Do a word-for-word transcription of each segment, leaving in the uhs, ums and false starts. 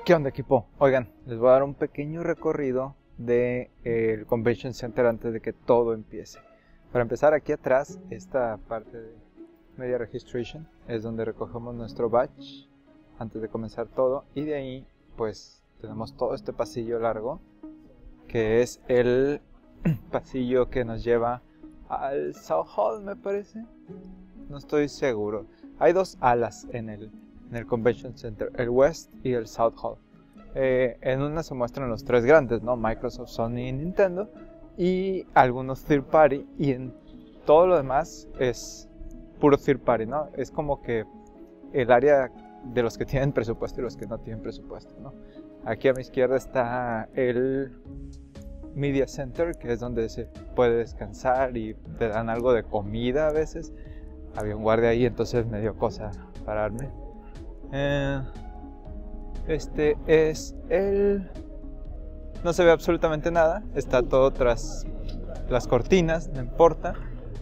¿Qué onda, equipo? Oigan, les voy a dar un pequeño recorrido del Convention Center antes de que todo empiece. Para empezar, aquí atrás, esta parte de Media Registration es donde recogemos nuestro badge antes de comenzar todo, y de ahí pues tenemos todo este pasillo largo que es el pasillo que nos lleva al South Hall, me parece, no estoy seguro. Hay dos alas en el, en el Convention Center, el West y el South Hall. Eh, en una se muestran los tres grandes, ¿no? Microsoft, Sony y Nintendo, y algunos third party, y en todo lo demás es puro third party, ¿no? Es como que el área de los que tienen presupuesto y los que no tienen presupuesto, ¿no? Aquí a mi izquierda está el Media Center, que es donde se puede descansar y te dan algo de comida a veces. Había un guardia ahí, entonces me dio cosa pararme. Eh, este es el... No se ve absolutamente nada, está todo tras las cortinas, no importa.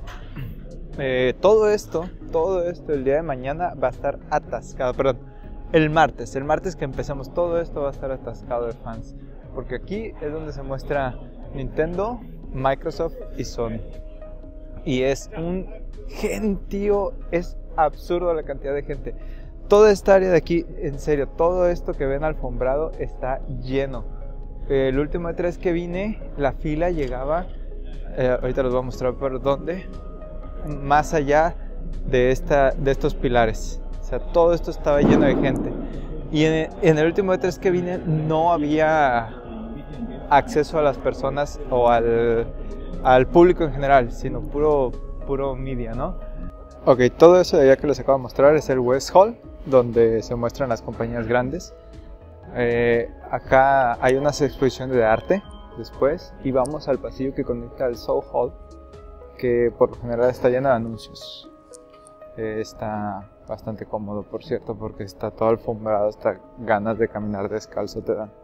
Eh, todo esto, todo esto el día de mañana va a estar atascado, perdón, el martes, el martes que empecemos todo esto va a estar atascado de fans, porque aquí es donde se muestra Nintendo, Microsoft y Sony, y es un gentío, es absurdo la cantidad de gente. Toda esta área de aquí, en serio, todo esto que ven alfombrado está lleno. El último E tres que vine, la fila llegaba, eh, ahorita les voy a mostrar por dónde, más allá de, esta, de estos pilares. O sea, todo esto estaba lleno de gente. Y en, en el último E tres que vine no había acceso a las personas o al, al público en general, sino puro, puro media, ¿no? Ok, todo eso de allá que les acabo de mostrar es el West Hall, donde se muestran las compañías grandes. Eh, acá hay unas exposiciones de arte después, y vamos al pasillo que conecta al South Hall, que por lo general está lleno de anuncios. Eh, está bastante cómodo, por cierto, porque está todo alfombrado, hasta ganas de caminar descalzo te dan.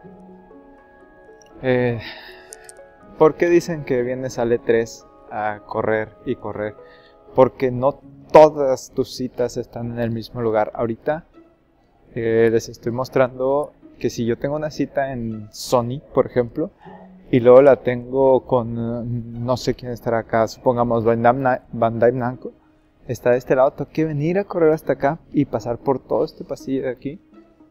Eh, ¿Por qué dicen que vienes al E tres a correr y correr? Porque no todas tus citas están en el mismo lugar. Ahorita eh, les estoy mostrando que si yo tengo una cita en Sony, por ejemplo, y luego la tengo con, uh, no sé quién estará acá, supongamos Bandai Namco, está de este lado, tengo que venir a correr hasta acá y pasar por todo este pasillo de aquí.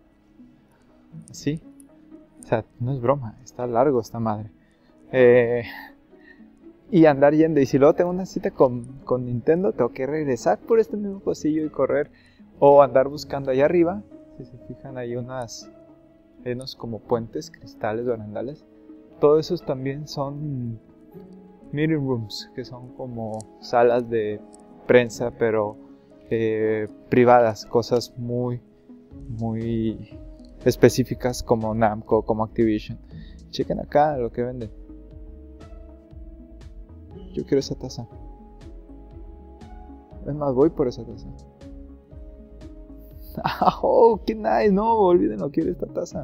Así. O sea, no es broma, está largo esta madre. Eh, y andar yendo, y si luego tengo una cita con, con Nintendo, tengo que regresar por este mismo pasillo y correr, o andar buscando allá arriba. Si se fijan, hay unas, hay unos como puentes, cristales, barandales. Todos esos también son meeting rooms, que son como salas de prensa, pero eh, privadas, cosas muy, muy específicas como Namco, como Activision. Chequen acá lo que venden. Yo quiero esa taza. Es más, voy por esa taza. ¡Oh, qué nice! No, olvídenlo, quiero esta taza.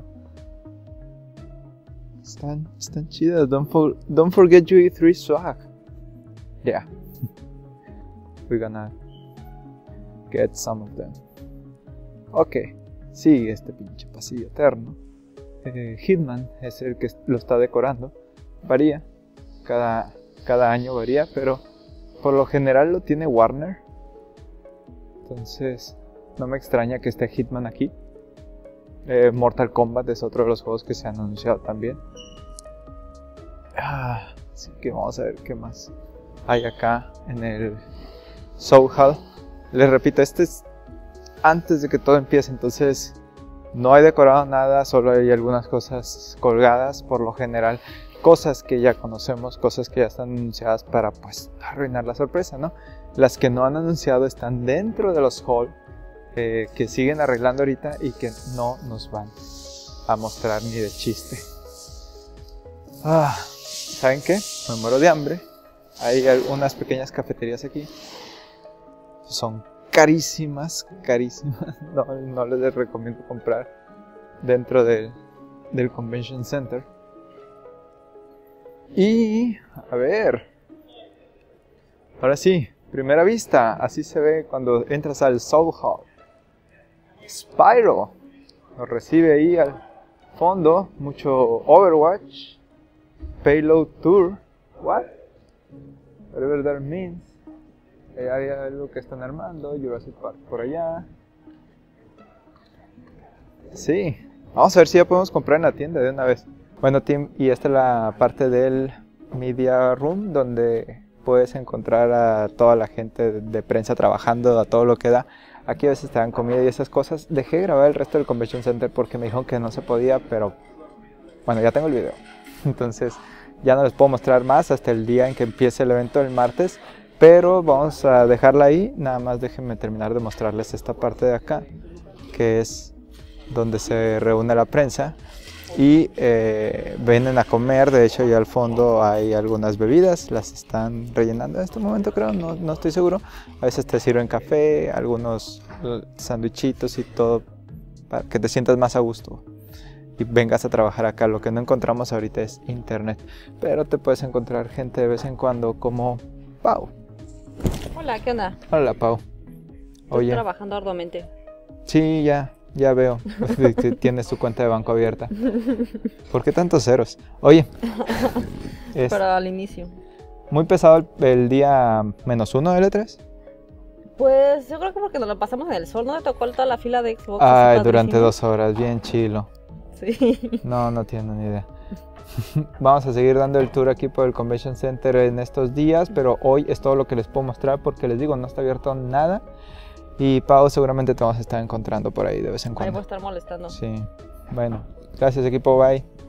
Están, están chidas. Don't, for, don't forget your E tres swag. Yeah. We're gonna get some of them. Ok. Sigue este pinche pasillo eterno. Eh, Hitman es el que lo está decorando. Varía. Cada, cada año varía, pero por lo general lo tiene Warner. Entonces no me extraña que esté Hitman aquí. Eh, Mortal Kombat es otro de los juegos que se han anunciado también. Ah, así que vamos a ver qué más hay acá en el South Hall. Les repito, este es antes de que todo empiece, entonces no hay decorado nada, solo hay algunas cosas colgadas, por lo general cosas que ya conocemos, cosas que ya están anunciadas para pues arruinar la sorpresa, ¿no? Las que no han anunciado están dentro de los halls, eh, que siguen arreglando ahorita y que no nos van a mostrar ni de chiste. Ah, ¿saben qué? Me muero de hambre. Hay algunas pequeñas cafeterías aquí. Son carísimas, carísimas. No, no les recomiendo comprar dentro del, del Convention Center. Y, a ver. Ahora sí, primera vista. Así se ve cuando entras al South Hall. Spyro nos recibe ahí al, fondo, mucho Overwatch, Payload Tour, what? Whatever that means. Eh, hay algo que están armando, Jurassic Park por allá. Sí, vamos a ver si ya podemos comprar en la tienda de una vez. Bueno, Tim, y esta es la parte del Media Room donde puedes encontrar a toda la gente de prensa trabajando, a todo lo que da. Aquí a veces te dan comida y esas cosas. Dejé grabar el resto del Convention Center porque me dijeron que no se podía, pero bueno, ya tengo el video. Entonces ya no les puedo mostrar más hasta el día en que empiece el evento el martes. Pero vamos a dejarla ahí. Nada más déjenme terminar de mostrarles esta parte de acá, que es donde se reúne la prensa. Y eh, vienen a comer, de hecho ya al fondo hay algunas bebidas, las están rellenando en este momento creo, no, no estoy seguro. A veces te sirven café, algunos sandwichitos y todo para que te sientas más a gusto y vengas a trabajar acá. Lo que no encontramos ahorita es internet, pero te puedes encontrar gente de vez en cuando como Pau. Hola, ¿qué onda? Hola Pau. Estoy Oye. trabajando arduamente. Sí, ya. Ya veo, tienes tu cuenta de banco abierta. ¿Por qué tantos ceros? Oye, es pero al inicio. muy pesado el, el día menos uno de L tres. Pues yo creo que porque nos lo pasamos en el sol, ¿no? Te tocó toda la fila de Xbox. Ay, así durante padrísimo. dos horas, bien chilo. Sí. No, no tengo ni idea. Vamos a seguir dando el tour aquí por el Convention Center en estos días, pero hoy es todo lo que les puedo mostrar porque les digo, no está abierto nada. Y Pau, seguramente te vamos a estar encontrando por ahí de vez en Ahí cuando. voy a estar molestando. Sí, bueno, gracias equipo, bye.